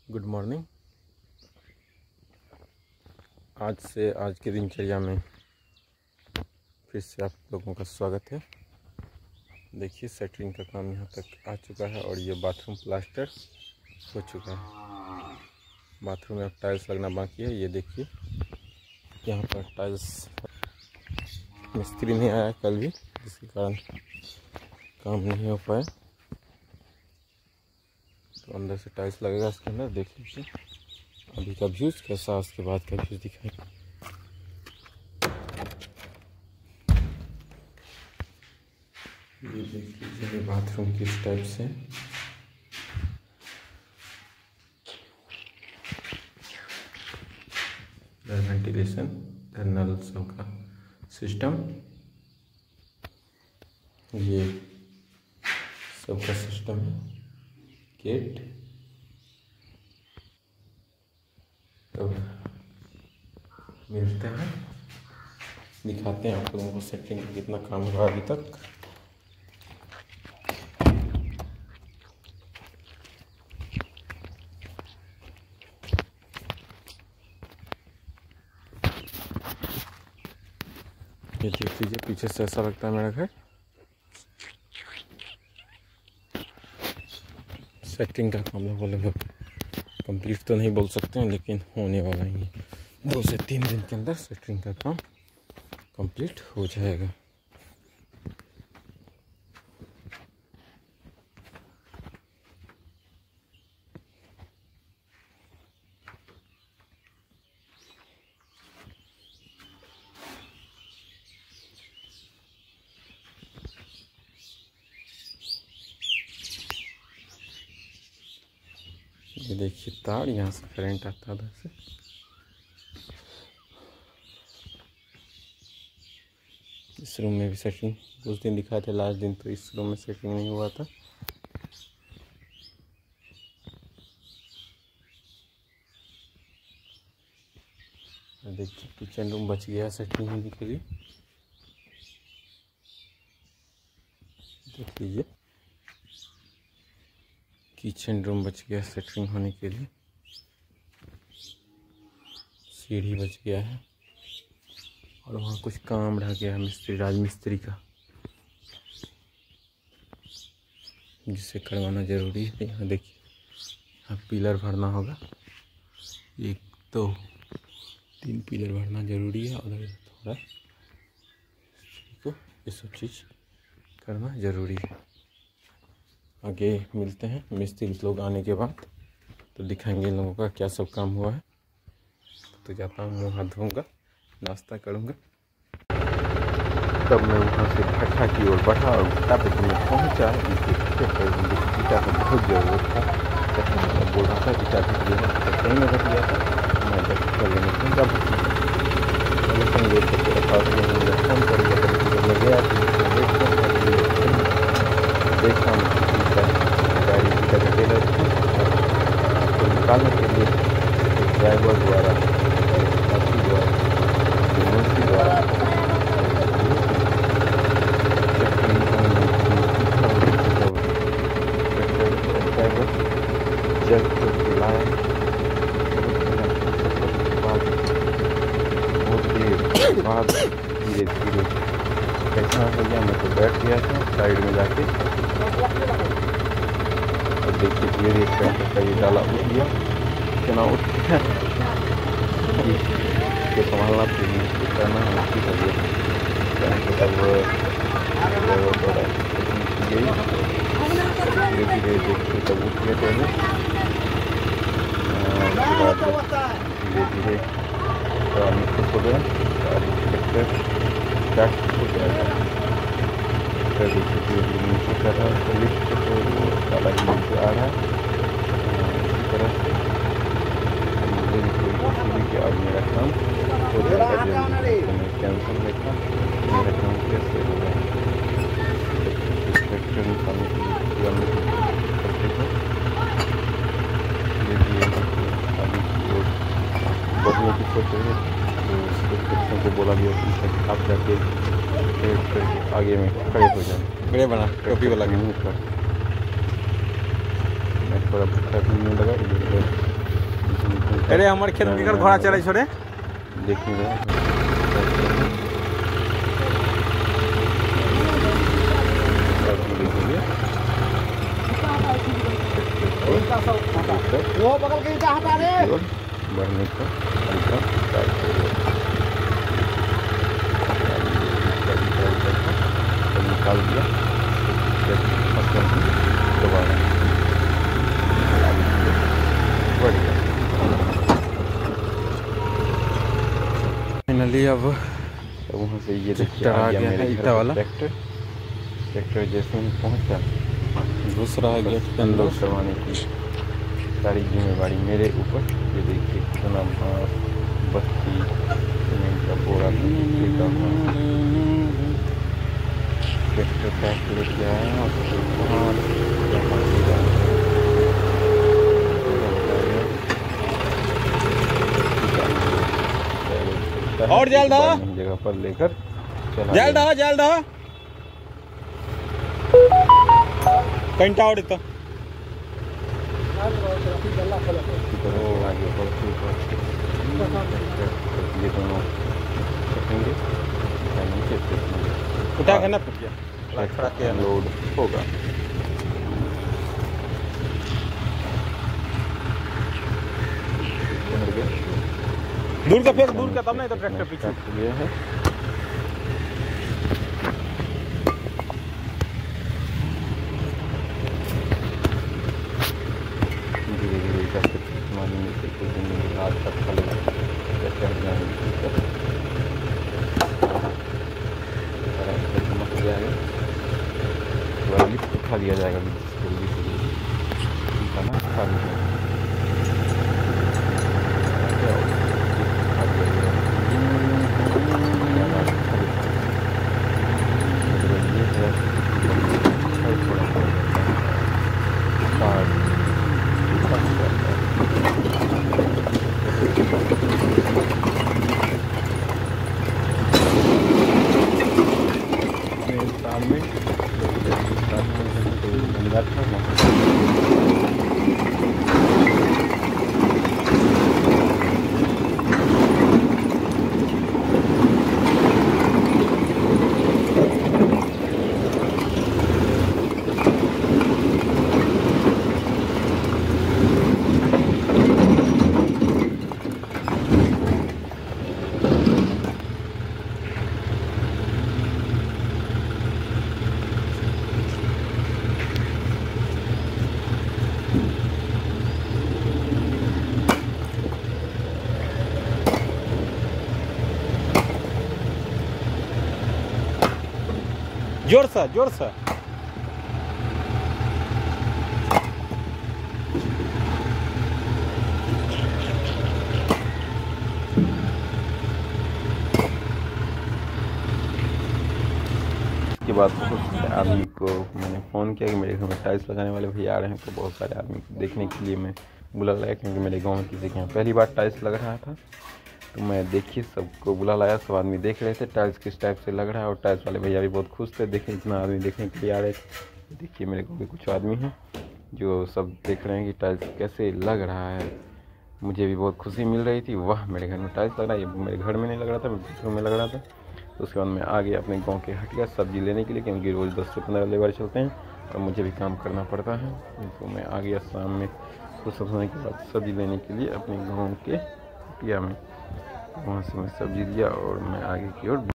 Good morning. आज की दिनचर्या में फिर से आप लोगों का स्वागत है। देखिए सेटरिंग का काम यहाँ तक आ चुका है और ये बाथरूम प्लास्टर हो चुका है। बाथरूम में अब टाइल्स लगना बाकी है। ये देखिए यहाँ पर टाइल्स मिस्त्री नहीं आया कल भी, जिसके कारण काम नहीं हो पाया। तो अंदर से टाइल्स लगेगा इसके अंदर। देख लीजिए अभी का व्यूज़ कैसा, उसके बाद का व्यूज़ दिखाई। ये देख लीजिए बाथरूम किस टाइप से, वेंटिलेशन, नल सबका सिस्टम, ये सबका सिस्टम है, गेट। तो मिलते हैं, दिखाते हैं आप लोगों को सेटिंग का कितना काम हुआ अभी तक। ये देख लीजिए पीछे से ऐसा लगता है मेरा घर। सेटिंग का काम लगभग कंप्लीट तो नहीं बोल सकते हैं, लेकिन होने वाला ही है। 2 से 3 दिन के अंदर सेटिंग का काम कंप्लीट हो जाएगा। ये देखिए तार, यहाँ से करंट आता है उधर से। इस रूम में भी सेटिंग उस दिन दिखाए थे लास्ट दिन, तो इस रूम में सेटिंग नहीं हुआ था। देखिए किचन रूम बच गया सेटिंग होने के लिए। देख लीजिए किचन रूम बच गया सेटरिंग होने के लिए। सीढ़ी बच गया है और वहाँ कुछ काम रह गया है राजमिस्त्री का, जिसे करवाना ज़रूरी है। यहाँ देखिए यहाँ पिलर भरना होगा, 1 2 3 पिलर भरना ज़रूरी है। और थोड़ा को ये सब चीज़ करना ज़रूरी है। आगे मिलते हैं मिस्त्री लोग आने के बाद, तो दिखाएंगे इन लोगों का क्या सब काम हुआ है। तो जाता हूँ, मुँह हाथ धोऊँगा, नाश्ता करूँगा। तब मैं वहाँ से भट्ठा की ओर बढ़ा और भट्ठा पे मैं पहुँचा। ईटा का बहुत ज़रूरत था। बोल रहा था ईटा घट गया है, कहीं में घट गया था। मैं कर लेने पहुँचा फ़ोन करूँगा। जब मैं गया देखा गाड़ी की टेलर तो निकालने के लिए ड्राइवर द्वारा द्वारा जग को चलाए। बहुत देर बाद धीरे धीरे कैसा हो गया, मैं तो बैठ गया था साइड में जाके। और देखिए धीरे धीरे का ये डाला उठ गया, इतना उठ गया इसको संभालना फिर करना मुश्किल हो गया। धीरे धीरे देखिए तब उठ गए पहले, धीरे धीरे खुश हो गया। हो जाएगा नीचे कर रहा है लिफ्ट, तो काला ही नीचे आ रहा है। इसी तरह से कि आज मेरा काम हो जाएगा जल्दी, तो मैं कैंसिल देखा मेरा काम कैसे होगा। ट्रैक्टर निकालने के लिए करते थे धीरे अभी बढ़ने की सोच रही है। तो बच्चों को बोला गया कि आप जाके आगे में खड़े हो जाए, खड़े बना टोपी वाला के मुँह पर। मैं थोड़ा भट्टा पीने लगा, इधर अरे हमारे खेत में केकर घोड़ा चले छोड़े देख नहीं रहे वो बगल के ईटा हटा दे बढ़ने का हल्का निकाल दिया दोबारा बढ़िया। फाइनली अब तो वहाँ से ये देखिए आ गया है ईटा वाला ट्रैक्टर जैसे ही पहुँचा घुस रहा है गेट के अनलोड अंदर। करवाने की सारी जिम्मेवारी मेरे ऊपर। ये देखिए कितना बांस बत्ती सीमेंट का बोरा फेंका हुआ ट्रैक्टर पैक लेके आया और फिर वहाँ और जल्द जगह पर लेकर चला जल्द कंटा और तो आगे बढ़ते ये दोनों रखेंगे नीचे उठा के ना फिर लोड होगा। दूर का फेंक दूर का तब नहीं तो ट्रैक्टर पीछे ये है धीरे धीरे करके मालूम नहीं कुछ दिन रात तक चलेगा चढ़ जाएंगे लिफ्ट उठा दिया जाएगा जल्दी से ना उठा दिया जोर सा के बाद बहुत सारे आदमी को मैंने फ़ोन किया कि मेरे घर में टाइल्स लगाने वाले भैया आ रहे हैं। तो बहुत सारे आदमी को देखने के लिए मैं बुला लाया क्योंकि मेरे गांव में किसी के यहाँ पहली बार टाइल्स लग रहा था। तो मैं देखिए सबको बुला लाया। सब आदमी देख रहे थे टाइल्स किस टाइप से लग रहा है और टाइल्स वाले भैया भी बहुत खुश थे। देखें इतना आदमी देखने के लिए आ रहे थे। देखिए मेरे गाँव के कुछ आदमी हैं जो सब देख रहे हैं कि टाइल्स कैसे लग रहा है। मुझे भी बहुत खुशी मिल रही थी, वाह मेरे घर में टाइल्स लग रहा है। ये मेरे घर में नहीं लग रहा था, मेरे घर में लग रहा था। तो उसके बाद मैं आ गया अपने गांव के हटिया सब्ज़ी लेने के लिए क्योंकि रोज़ 10 से 15 लेबर चलते हैं और मुझे भी काम करना पड़ता है। तो मैं आ गया शाम में कुछ समय के बाद सब्ज़ी लेने के लिए अपने गांव के हटिया में। वहाँ से मैं सब्ज़ी लिया और मैं आगे की ओर